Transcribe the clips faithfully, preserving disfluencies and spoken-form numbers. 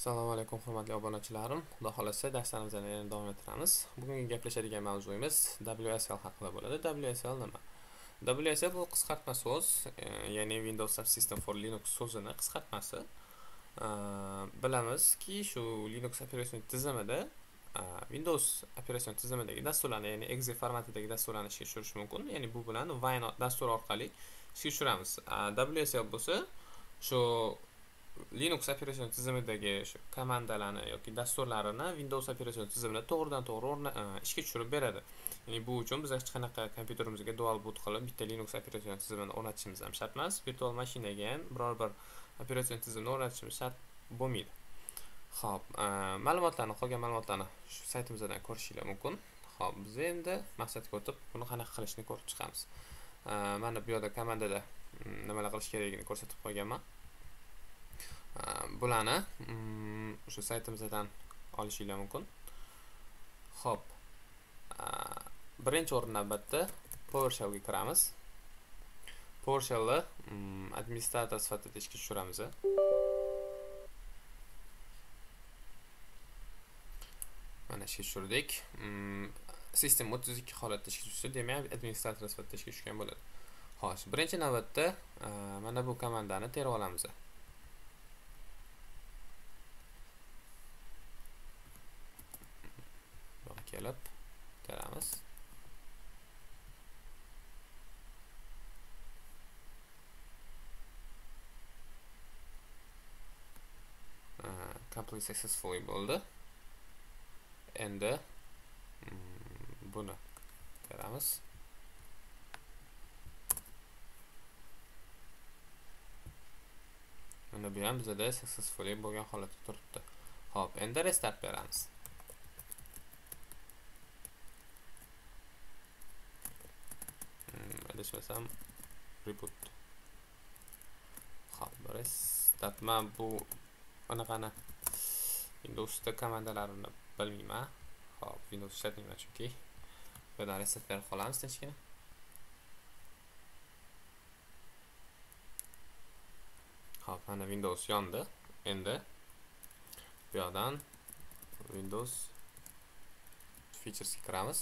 Assalomu alaykum hurmatli obunachilarim. Xudo xolasa darslarimizni yana davom ettiramiz. Bugungi gaplashadigan mavzuyimiz W S L haqida bo'ladi. W S L nima? W S L bu qisqartma so'z, ya'ni Windows Subsystem for Linux so'zini qisqartmasi. Bilamizki, shu Linux operatsion tizimida Windows operatsion tizimidagi dasturlarni, ya'ni exe formatidagi dasturlarni ishga tushirish mumkin. Ya'ni bu bilan Wine dasturi orqali ishga tushiramiz. W S L bo'lsa shu Linux operatsion tizimidagi shu komandalarni yoki dasturlarini Windows operatsion tizimida to'g'ridan-to'g'ri ishga tushirib beradi. Ya'ni bu uchun biz hech qanaqa kompyuterimizga dual boot qilib bitta Linux operatsion tizimini o'rnatishimiz ham shart emas. Virtual mashinaga ham biror bir operatsion tizimni o'rnatishimiz shart bo'lmaydi. Xo'p, ma'lumotlarni, qolgan ma'lumotlarni shu saytimizdan ko'rishingiz mumkin. Xo'p, biz endi maqsadga o'tib, buni qanaqa qilishni ko'rib chiqamiz. Mana bu yerda komandada nimalar qilish kerakligini ko'rsatib qo'yganman. Bularni shu saytimizdan olishingiz mumkin. Xo'p. Birinchi o'rinda navbatda PowerShell ga kiramiz. PowerShell ni administrator sifatida ishga tushiramiz. Mana ishga tushirdik. Sistem o'ttiz ikki holatda ishga tushsa, demak administrator sifatida ishga tushgan bo'ladi. Xo'sh, birinchi navbatda mana bu komandani terib olamiz. Kelib teramiz. Complete successfully bo'ldi. Endi buni teramiz. Mana bu ham bizda successfully bo'lgan holatda turibdi. Xo'p, endi restart beramiz. Adashmasam reboot. Xo'p, restart. Men bu anaqani Windowsda komandalarini bilmayman. Xo'p, Windows ishlatmayman chunki. Bu yerdan restart berib qolamiz tinchgina. Xo'p, mana Windows yondi. Endi bu yerdan Windows Features ga kiramiz.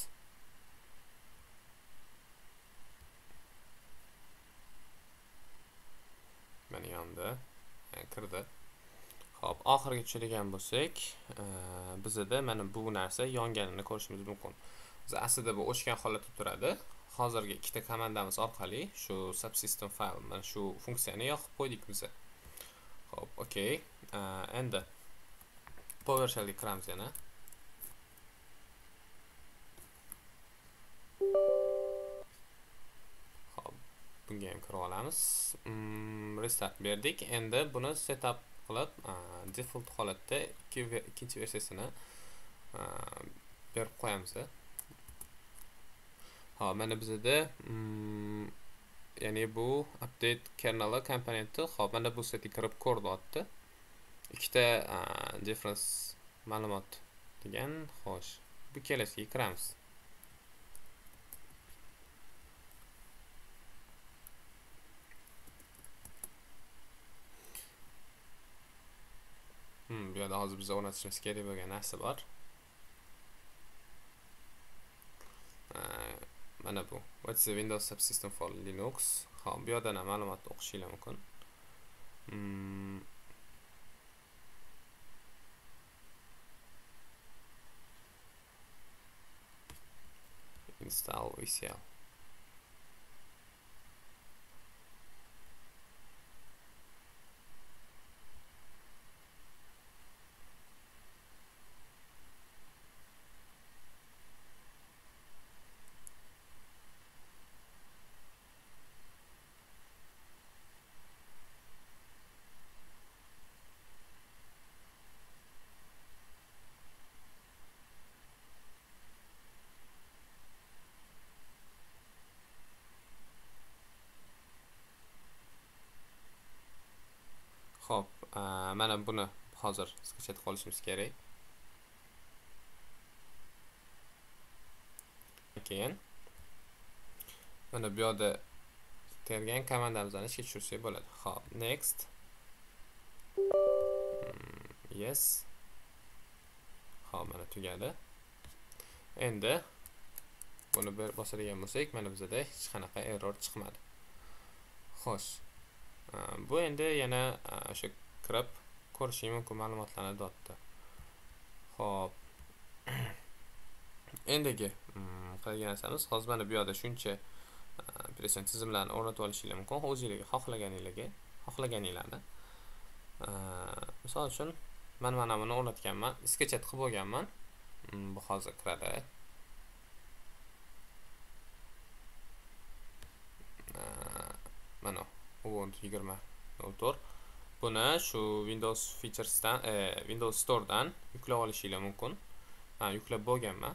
Mana yondi, kirdi. Xo'p, oxirgi tushirgan bo'lsak, bizda mana bu narsa yonganini ko'rishimiz mumkin. Biz aslida bu o'chgan holatda turadi. Hozirgi ikkita komandamiz orqali shu subsystem file, mana shu funksiyani yoqib qo'ydik biz. Xo'p, okey. Endi PowerShell ga kiramiz yana. Bunga ham kirib olamiz. Restart berdik. Endi buni setup qilib, default holatda ikkinchi versiyasini berib qo'yamiz. Ha, mana bizda ya'ni bu update kernel komponenti, hop, mana bu setga kirib ko'rdi. Ikkita difference ma'lumot degan, xo'sh. Bu kelasiga kiramiz. Bu yerda hozir biz o'rnatishimiz kerak bo'lgan narsa bor. Mana bu. What's the Windows Subsystem for Linux? Xo'p, bu yerda ham ma'lumotni o'qishingiz mumkin. Install V C L. Xo'p, mana buni hozir skachat qilishimiz kerak. Keyin mana bu yerda tergan komandamizni ishga tushirsak bo'ladi. Xo'p, next. yes. Hop, mana tugadi. Endi buni bir bosadigan bo'lsak, mana bizda hech qanaqa error chiqmadi. Xo'sh. Bu endi yana o'sha kirib ko'rish mumkin ma'lumotlarni dotda. Xo'p. Endigi qilgan narsamiz, hozir mana bu yerda shuncha operatsion tizimlarni o'rnatib olishingiz mumkin. O'zingizga xohlaganingizga, xohlaganinglarni. Misol uchun men mana buni o'rnatganman, sketchat qilib bo'lganman. Bu hozir kiradi. Mana Ubuntu yigirma nol to'rt. Buni shu Windows Features'dan, e, Windows Store'dan yuklab olishingiz mumkin. Ha, yuklab bo'lganman.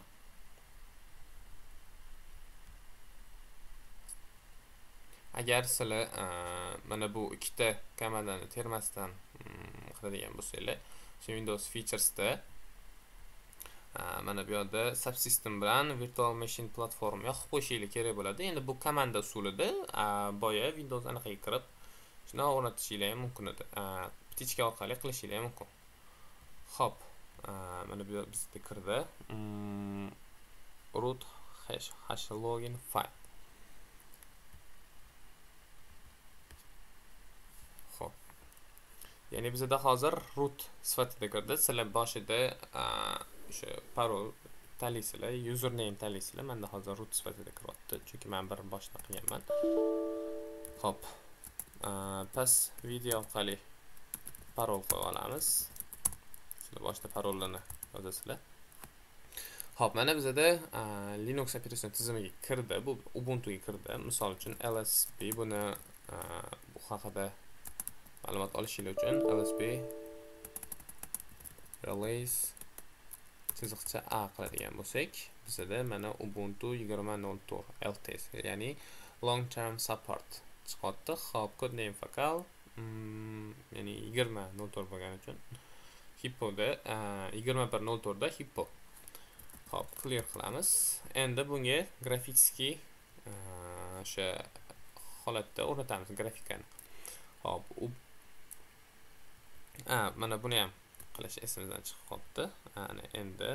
Agar sizlar mana bu ikkita komandani termasdan qiladigan bo'lsanglar, shu Windows Features'da mana bu yerda subsystem bilan virtual machine platform yoqib qo'yishingiz kerak bo'ladi. Endi bu komanda usulida boya Windows anaqaga kirib, shuni o'rnatishingiz ham mumkin edi. Ptichka orqali qilishingiz ham mumkin. Xo'p, mana bu bizda kirdi. root hash hash login file. Xo'p. Ya'ni bizda hozir root sifatida kirdi. Sizlar boshida o'sha parol talisizlar, username talisizlar. Menda hozir root sifatida kiryapti, chunki men bir boshdan qilganman. Xo'p. Pas video orqali parol qo'yib olamiz. Sizlar boshda parollarni yozasizlar. Xo'p, mana bizda Linux operatsion tizimiga kirdi. Bu Ubuntu ga kirdi. Misol uchun L S B buni bu haqida ma'lumot olishingiz uchun L S B release chiziqcha A qiladigan bo'lsak, bizda mana Ubuntu yigirma nol to'rt L T S, ya'ni long term support chiqyapti. Xo'p, codename focal, ya'ni yigirma nol to'rt bo'lgani uchun Hippoda yigirma bir nol to'rt da Hippo. Xo'p, clear qilamiz. Endi bunga grafический o'sha holatda o'rnatamiz grafikani. Xo'p, a mana buni ham qilish esimizdan chiqib qoldi. Ana endi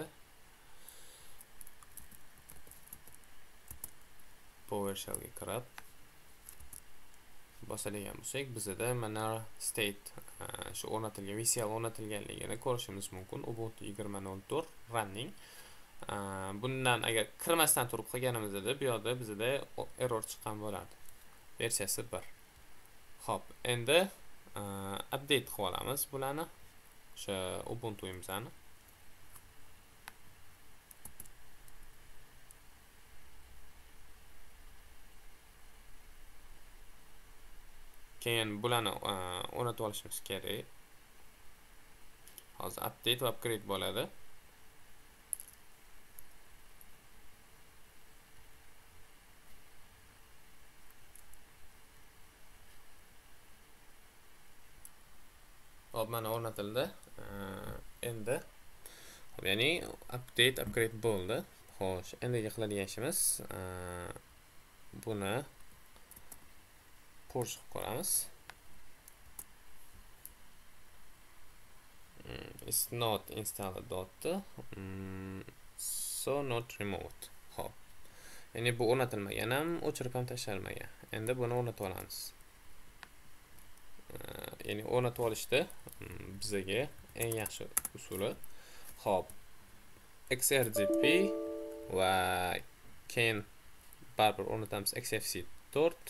PowerShell ga kirib bosadigan bo'lsak, bizda mana state shu o'rnatilgan V C L o'rnatilganligini ko'rishimiz mumkin. Ubuntu yigirma nol to'rt running. Bundan agar kirmasdan turib qilganimizda bu yerda bizda error chiqqan bo'lardi. Versiyasi bir. Xo'p, endi update qilib olamiz bularni. O'sha Ubuntu imzani. Keyin bularni o'rnatib olishimiz kerak. Hozir update va upgrade bo'ladi. Hop, mana o'rnatildi. Endi ya'ni update upgrade bo'ldi. Xo'sh, endi qiladigan ishimiz buni purge qilib ko'ramiz. It's not installed dot so not removed. Hop. Ya'ni bu o'rnatilmagan ham, o'chirib ham tashlamagan. Endi buni o'rnatib olamiz. Ya'ni o'rnatib olishda bizga eng yaxshi usuli hop X R Z P va keyin baribir o'rnatamiz X F C to'rt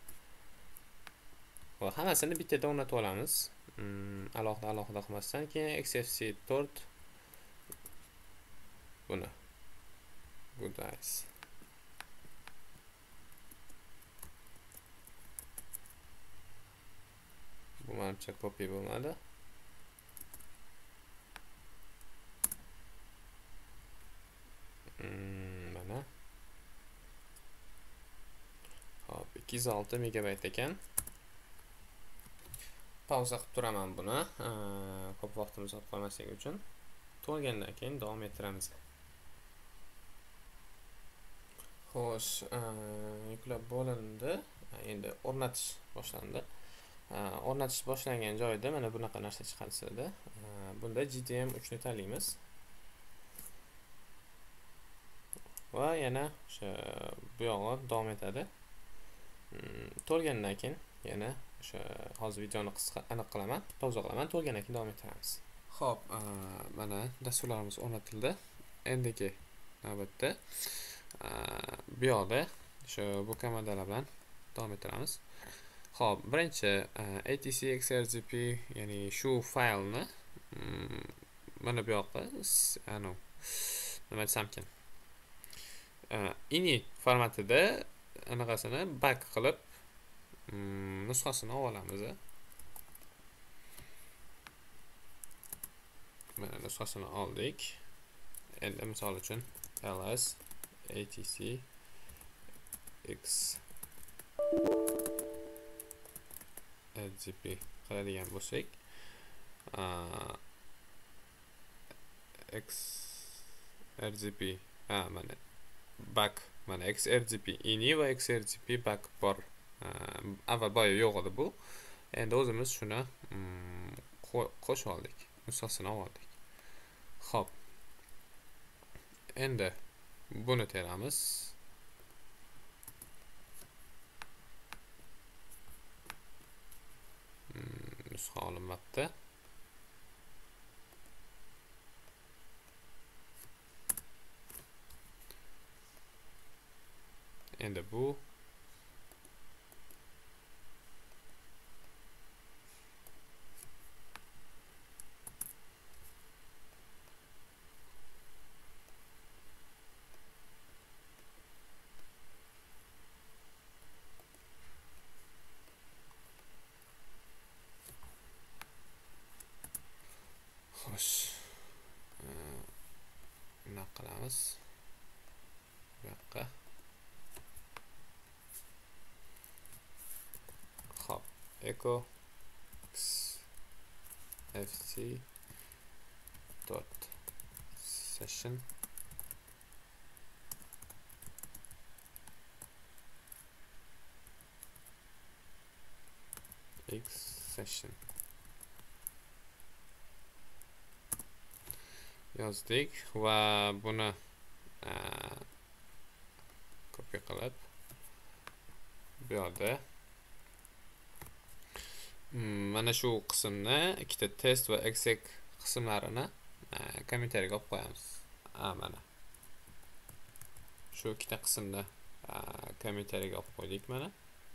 va hammasini bittada o'rnatib olamiz. Alohida alohida qilmasdan keyin X F C to'rt buni good eyes bu manimcha copy bo'lmadi. Mana hop ikki yuz olti megabayt ekan. Pauza qilib turaman buni. Ko'p vaqtimiz olib qolmasligi uchun. To'lgandan keyin davom ettiramiz. Xo'sh, yuklab bo'lindi. Endi o'rnatish boshlandi. o'rnatish boshlangan joyda mana bunaqa narsa chiqadi sizda. Bunda G T M uch ni tanlaymiz. Va yana o'sha bu yog'i davom etadi. To'lgandan keyin yana o'sha hozir videoni qisqa aniq qilaman, pauza qilaman, to'lgandan keyin davom ettiramiz. Xo'p, mana dasturlarimiz o'rnatildi. Endigi navbatda bu yoqda o'sha bu komandalar bilan davom ettiramiz. Xo'p, birinchi atc xrgp, ya'ni shu faylni mana bu yoqqa ano nima desam ekan, ini formatida anaqasini back qilib nusxasini olamiz. Mana nusxasini oldik. Endi misol uchun ls atc x rgp qiladigan bo'lsak, x rgp ha mana back, mana xrgp ini va xrgp back bor. Avval boya yo'q edi bu. Endi o'zimiz shuni qo'shib oldik, nusxasini oldik. Xo'p. Endi buni teramiz. Nusxa olinmabdi. Endi bu xo'sh, nima qilamiz? Bu yoqqa. Xo'p, echo fc dot session x session yozdik va buni copy qilib bu yerda mana shu qismni ikkita test va exec qismlarini kommentariyaga olib qo'yamiz. Mana shu ikkita qismni kommentariyaga olib qo'ydik mana.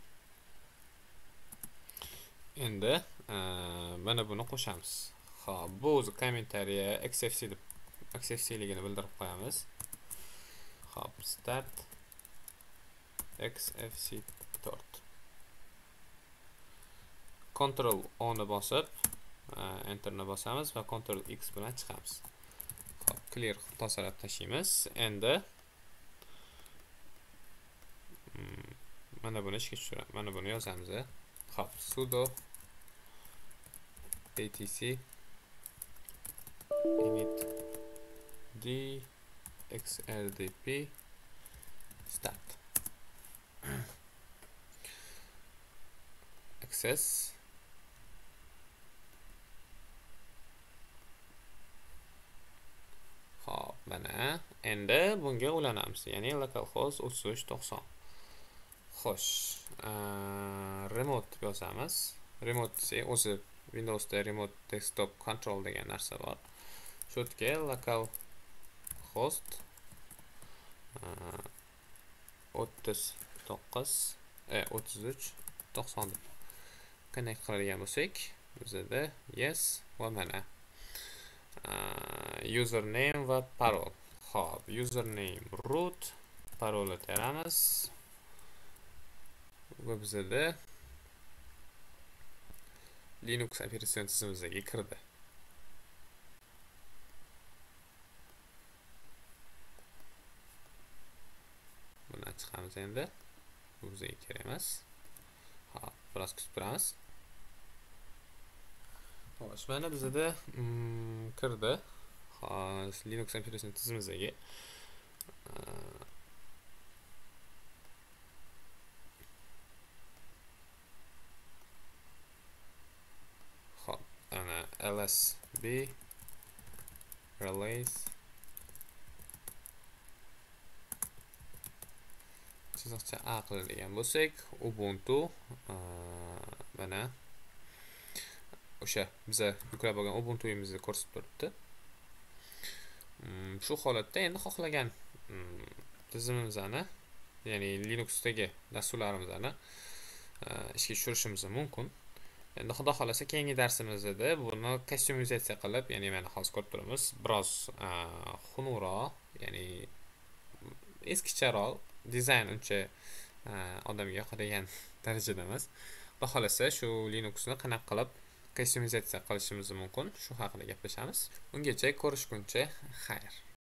Endi mana buni qo'shamiz. Xo'p, bu o'zi kommentariya xfc deb xfcligini bildirib qo'yamiz. Xo'p, start xfc to'rt. Ctrl O ni bosib, enter ni bosamiz va Ctrl X bilan chiqamiz. Xo'p, clear tozalab tashlaymiz. Endi mana buni ishga tushiramiz. Mana buni yozamiz. Xo'p, sudo atc init d xrdp start access Xo'p, mana endi bunga ulanamiz, ya'ni localhost o'ttiz uch to'qson. Xo'sh, remote yozamiz. Remote o'zi Windowsda remote desktop control degan narsa bor. Shu yerga localhost o'ttiz to'qqiz o'ttiz uch to'qson deb connect qiladigan bo'lsak, bizda yes va mana username va parol. Xo'p, username root, parolni teramiz. Va bizda Linux operatsion tizimimizga kirdi. Bundan chiqamiz endi. Bu bizga kerak emas. Xo'p, biroz kutib turamiz. Xo'sh, mana bizda kirdi. Xo'sh, Linux operatsion tizimimizga lsb release chiziqcha a qiladigan bo'lsak, Ubuntu mana o'sha biza yuklab olgan Ubuntu'imizni ko'rsatib turibdi. Shu holatda endi xohlagan tizimimizni, ya'ni Linuxdagi dasturlarimizni ishga tushirishimiz mumkin. Endi xudo xolasa keyingi darsimizda buni kustomizatsiya qilib, ya'ni mana hozir ko'rib turamiz, biroz xunukroq, ya'ni eskicharoq dizayn uncha odamga yoqadigan darajada emas. Xudo xolasa shu Linuxni qanaqa qilib kustomizatsiya qilishimiz mumkin, shu haqida gaplashamiz. Ungacha ko'rishguncha xayr.